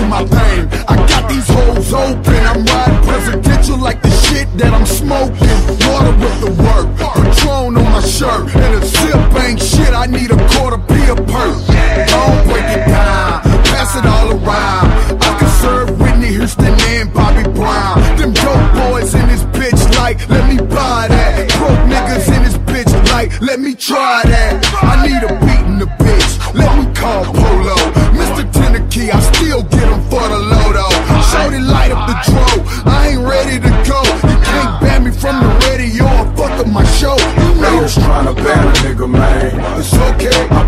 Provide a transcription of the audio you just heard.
my pain. I got these hoes open, I'm riding presidential like the shit that I'm smoking. Water with the work, Patron on my shirt, and a sip ain't shit, I need a quarter P a perk. Don't break it down, pass it all around. I can serve Whitney Houston and Bobby Brown. Them dope boys in this bitch like, let me buy that. Broke niggas in this bitch like, let me try that. I need a beat in the bitch, let me call Polo. Mr. Tennessee, I still get him for the Lodo. Shorty light up the dro, I ain't ready to go. You can't ban me from the radio or fuck up my show. You know Haters tryna ban a nigga, man. it's okay.